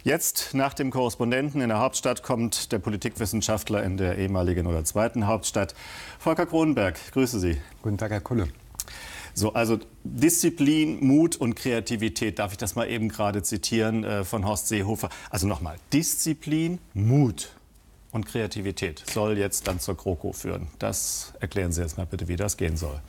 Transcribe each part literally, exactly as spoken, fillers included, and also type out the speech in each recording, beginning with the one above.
Jetzt, nach dem Korrespondenten in der Hauptstadt, kommt der Politikwissenschaftler in der ehemaligen oder zweiten Hauptstadt, Volker Kronenberg. Grüße Sie. Guten Tag, Herr Kulle. So, also Disziplin, Mut und Kreativität, darf ich das mal eben gerade zitieren äh, von Horst Seehofer. Also nochmal, Disziplin, Mut und Kreativität soll jetzt dann zur GroKo führen. Das erklären Sie jetzt mal bitte, wie das gehen soll.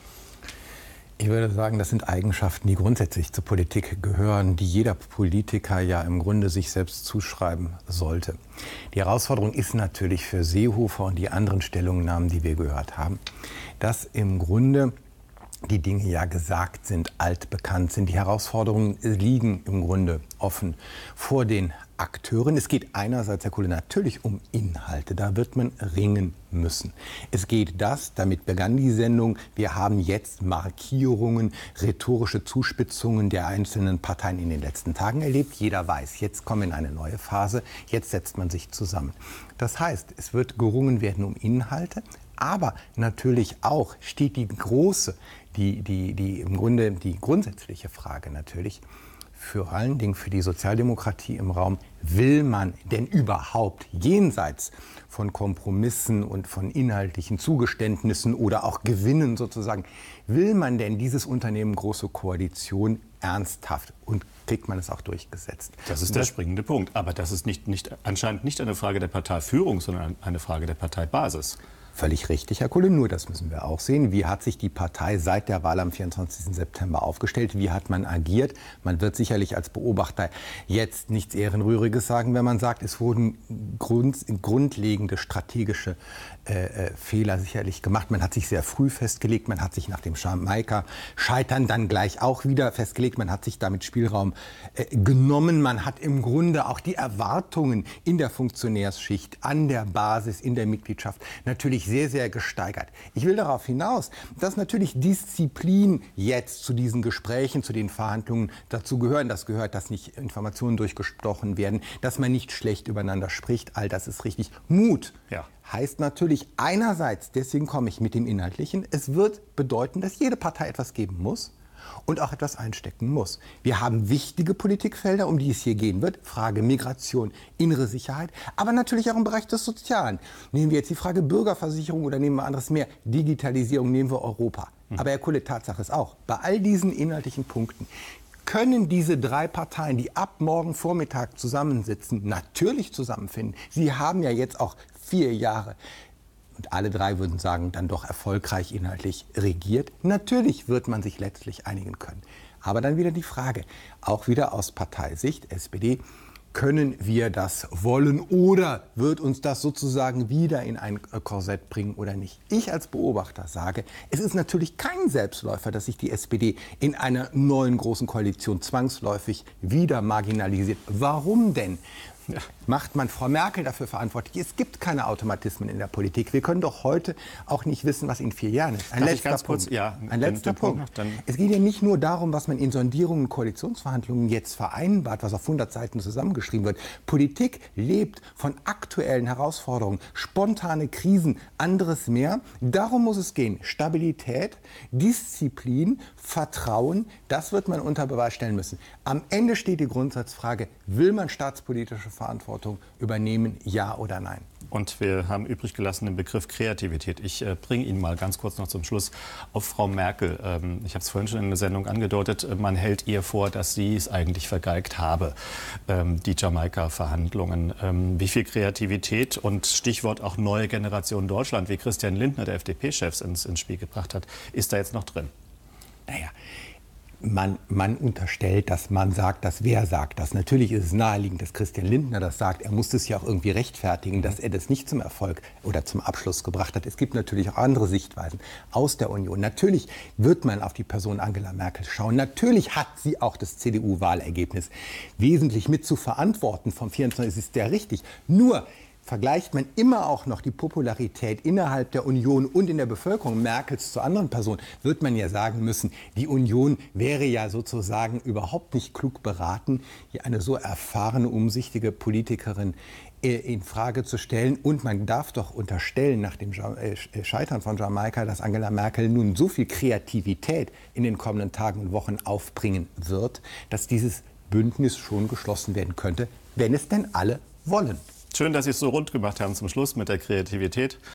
Ich würde sagen, das sind Eigenschaften, die grundsätzlich zur Politik gehören, die jeder Politiker ja im Grunde sich selbst zuschreiben sollte. Die Herausforderung ist natürlich für Seehofer und die anderen Stellungnahmen, die wir gehört haben, dass im Grunde die Dinge ja gesagt sind, altbekannt sind. Die Herausforderungen liegen im Grunde offen vor den Akteuren. Es geht einerseits, Herr Kuhle, natürlich um Inhalte. Da wird man ringen müssen. Es geht das, damit begann die Sendung, wir haben jetzt Markierungen, rhetorische Zuspitzungen der einzelnen Parteien in den letzten Tagen erlebt. Jeder weiß, jetzt kommen wir in eine neue Phase, jetzt setzt man sich zusammen. Das heißt, es wird gerungen werden um Inhalte, aber natürlich auch steht die große, die, die, die im Grunde die grundsätzliche Frage natürlich, vor allen Dingen für die Sozialdemokratie im Raum, will man denn überhaupt jenseits von Kompromissen und von inhaltlichen Zugeständnissen oder auch Gewinnen sozusagen, will man denn dieses Unternehmen Große Koalition ernsthaft und kriegt man es auch durchgesetzt? Das ist der springende Punkt. Aber das ist nicht, nicht, anscheinend nicht eine Frage der Parteiführung, sondern eine Frage der Parteibasis. Völlig richtig, Herr Kulle, nur das müssen wir auch sehen. Wie hat sich die Partei seit der Wahl am vierundzwanzigsten September aufgestellt? Wie hat man agiert? Man wird sicherlich als Beobachter jetzt nichts Ehrenrühriges sagen, wenn man sagt, es wurden grund, grundlegende strategische äh, Fehler sicherlich gemacht. Man hat sich sehr früh festgelegt, man hat sich nach dem Jamaika-Scheitern dann gleich auch wieder festgelegt, man hat sich damit Spielraum äh, genommen. Man hat im Grunde auch die Erwartungen in der Funktionärsschicht, an der Basis, in der Mitgliedschaft natürlich sehr, sehr gesteigert. Ich will darauf hinaus, dass natürlich Disziplin jetzt zu diesen Gesprächen, zu den Verhandlungen dazu gehören. Das gehört, dass nicht Informationen durchgestochen werden, dass man nicht schlecht übereinander spricht. All das ist richtig. Mut ja. heißt natürlich einerseits, deswegen komme ich mit dem Inhaltlichen, es wird bedeuten, dass jede Partei etwas geben muss und auch etwas einstecken muss. Wir haben wichtige Politikfelder, um die es hier gehen wird. Frage Migration, innere Sicherheit, aber natürlich auch im Bereich des Sozialen. Nehmen wir jetzt die Frage Bürgerversicherung oder nehmen wir anderes mehr? Digitalisierung, nehmen wir Europa. Mhm. Aber Herr Kulle, Tatsache ist auch, bei all diesen inhaltlichen Punkten können diese drei Parteien, die ab morgen Vormittag zusammensitzen, natürlich zusammenfinden. Sie haben ja jetzt auch vier Jahre und alle drei würden sagen, dann doch erfolgreich inhaltlich regiert. Natürlich wird man sich letztlich einigen können. Aber dann wieder die Frage, auch wieder aus Parteisicht, S P D, können wir das wollen oder wird uns das sozusagen wieder in ein Korsett bringen oder nicht? Ich als Beobachter sage, es ist natürlich kein Selbstläufer, dass sich die S P D in einer neuen großen Koalition zwangsläufig wieder marginalisiert. Warum denn? Ja. Macht man Frau Merkel dafür verantwortlich? Es gibt keine Automatismen in der Politik. Wir können doch heute auch nicht wissen, was in vier Jahren ist. Ein Darf letzter ganz Punkt. Kurz, ja, Ein letzter Punkt. Punkt. Dann es geht ja nicht nur darum, was man in Sondierungen und Koalitionsverhandlungen jetzt vereinbart, was auf hundert Seiten zusammengeschrieben wird. Politik lebt von aktuellen Herausforderungen, spontane Krisen, anderes mehr. Darum muss es gehen. Stabilität, Disziplin, Vertrauen, das wird man unter Beweis stellen müssen. Am Ende steht die Grundsatzfrage, will man staatspolitische Verantwortung übernehmen, ja oder nein? Und wir haben übrig gelassen den Begriff Kreativität. Ich äh, bringe ihn mal ganz kurz noch zum Schluss auf Frau Merkel. Ähm, ich habe es vorhin schon in der Sendung angedeutet, man hält ihr vor, dass sie es eigentlich vergeigt habe, ähm, die Jamaika-Verhandlungen. Ähm, wie viel Kreativität und Stichwort auch neue Generation Deutschland, wie Christian Lindner, der F D P-Chef, ins, ins Spiel gebracht hat, ist da jetzt noch drin? Naja. Man, man unterstellt, dass man sagt, dass wer sagt das. Natürlich ist es naheliegend, dass Christian Lindner das sagt. Er muss es ja auch irgendwie rechtfertigen, dass er das nicht zum Erfolg oder zum Abschluss gebracht hat. Es gibt natürlich auch andere Sichtweisen aus der Union. Natürlich wird man auf die Person Angela Merkel schauen. Natürlich hat sie auch das C D U-Wahlergebnis wesentlich mit zu verantworten. Vom vierundzwanzigsten ist der richtig. Nur vergleicht man immer auch noch die Popularität innerhalb der Union und in der Bevölkerung Merkels zu anderen Personen, wird man ja sagen müssen, die Union wäre ja sozusagen überhaupt nicht klug beraten, hier eine so erfahrene, umsichtige Politikerin in Frage zu stellen. Und man darf doch unterstellen, nach dem Scheitern von Jamaika, dass Angela Merkel nun so viel Kreativität in den kommenden Tagen und Wochen aufbringen wird, dass dieses Bündnis schon geschlossen werden könnte, wenn es denn alle wollen. Schön, dass Sie es so rund gemacht haben zum Schluss mit der Kreativität.